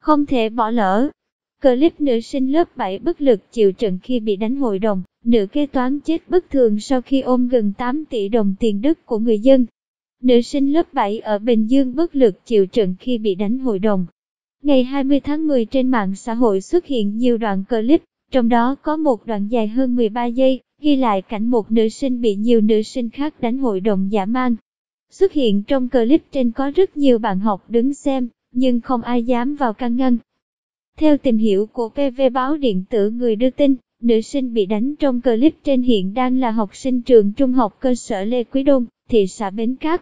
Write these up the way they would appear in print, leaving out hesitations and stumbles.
Không thể bỏ lỡ. Clip nữ sinh lớp 7 bất lực chịu trận khi bị đánh hội đồng, nữ kế toán chết bất thường sau khi ôm gần 8 tỷ đồng tiền đất của người dân. Nữ sinh lớp 7 ở Bình Dương bất lực chịu trận khi bị đánh hội đồng. Ngày 20 tháng 10 trên mạng xã hội xuất hiện nhiều đoạn clip, trong đó có một đoạn dài hơn 13 giây, ghi lại cảnh một nữ sinh bị nhiều nữ sinh khác đánh hội đồng dã man. Xuất hiện trong clip trên có rất nhiều bạn học đứng xem, nhưng không ai dám vào can ngăn. Theo tìm hiểu của PV Báo Điện tử người đưa tin, nữ sinh bị đánh trong clip trên hiện đang là học sinh trường trung học cơ sở Lê Quý Đôn, thị xã Bến Cát.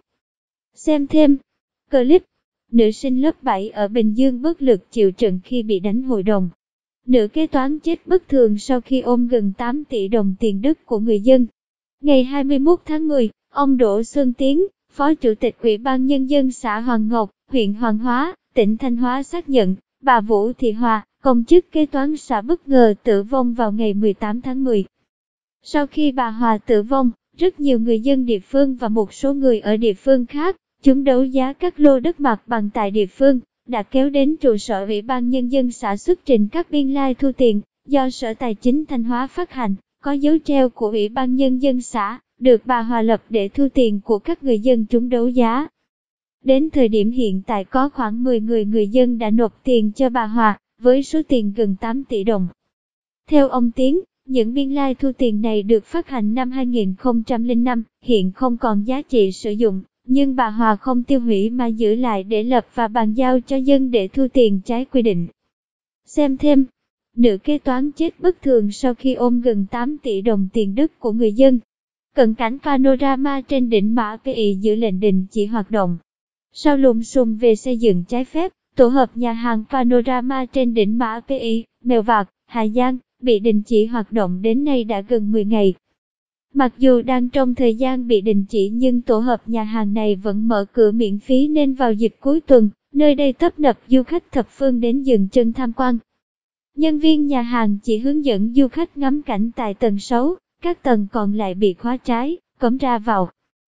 Xem thêm clip. Nữ sinh lớp 7 ở Bình Dương bất lực chịu trận khi bị đánh hội đồng. Nữ kế toán chết bất thường sau khi ôm gần 8 tỷ đồng tiền đất của người dân. Ngày 21 tháng 10, ông Đỗ Xuân Tiến, Phó Chủ tịch Ủy ban Nhân dân xã Hoàng Ngọc, huyện Hoàng Hóa, tỉnh Thanh Hóa xác nhận, bà Vũ Thị Hòa, công chức kế toán xã bất ngờ tử vong vào ngày 18 tháng 10. Sau khi bà Hòa tử vong, rất nhiều người dân địa phương và một số người ở địa phương khác, chúng đấu giá các lô đất mặt bằng tại địa phương, đã kéo đến trụ sở Ủy ban Nhân dân xã xuất trình các biên lai thu tiền, do Sở Tài chính Thanh Hóa phát hành, có dấu treo của Ủy ban Nhân dân xã, được bà Hòa lập để thu tiền của các người dân chúng đấu giá. Đến thời điểm hiện tại có khoảng 10 người dân đã nộp tiền cho bà Hòa, với số tiền gần 8 tỷ đồng. Theo ông Tiến, những biên lai thu tiền này được phát hành năm 2005, hiện không còn giá trị sử dụng, nhưng bà Hòa không tiêu hủy mà giữ lại để lập và bàn giao cho dân để thu tiền trái quy định. Xem thêm, nữ kế toán chết bất thường sau khi ôm gần 8 tỷ đồng tiền đất của người dân. Cận cảnh panorama trên đỉnh Mã PI giữ lệnh đình chỉ hoạt động. Sau lùm xùm về xây dựng trái phép, tổ hợp nhà hàng Panorama trên đỉnh Mã PI, Mèo Vạc, Hà Giang, bị đình chỉ hoạt động đến nay đã gần 10 ngày. Mặc dù đang trong thời gian bị đình chỉ nhưng tổ hợp nhà hàng này vẫn mở cửa miễn phí nên vào dịp cuối tuần, nơi đây tấp nập du khách thập phương đến dừng chân tham quan. Nhân viên nhà hàng chỉ hướng dẫn du khách ngắm cảnh tại tầng 6, các tầng còn lại bị khóa trái, cấm ra vào.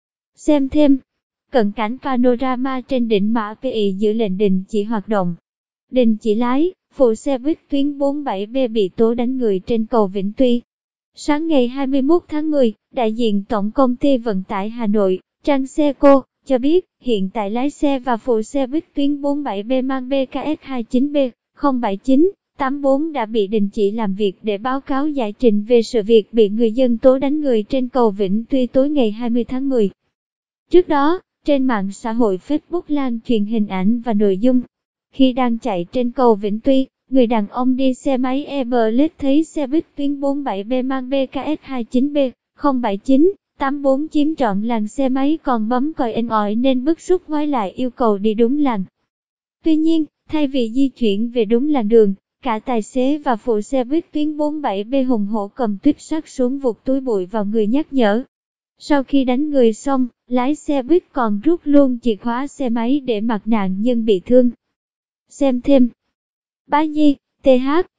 Xem thêm, cận cảnh panorama trên đỉnh Mã PI giữ lệnh đình chỉ hoạt động. Đình chỉ lái, phụ xe buýt tuyến 47B bị tố đánh người trên cầu Vĩnh Tuy. Sáng ngày 21 tháng 10, đại diện Tổng công ty Vận tải Hà Nội, Trang Xe-co, cho biết hiện tại lái xe và phụ xe buýt tuyến 47B mang BKS 29B07984 đã bị đình chỉ làm việc để báo cáo giải trình về sự việc bị người dân tố đánh người trên cầu Vĩnh Tuy tối ngày 20 tháng 10. Trước đó, trên mạng xã hội Facebook lan truyền hình ảnh và nội dung. Khi đang chạy trên cầu Vĩnh Tuy, người đàn ông đi xe máy Airblade thấy xe buýt tuyến 47B mang BKS 29B07984 chiếm trọn làn xe máy còn bấm còi inh ỏi nên bức xúc quay lại yêu cầu đi đúng làn. Tuy nhiên, thay vì di chuyển về đúng làn đường, cả tài xế và phụ xe buýt tuyến 47B hùng hổ cầm tuýp sắt xuống vụt túi bụi vào người nhắc nhở. Sau khi đánh người xong, lái xe buýt còn rút luôn chìa khóa xe máy để mặc nạn nhân bị thương. Xem thêm. Bá Nhi, TH,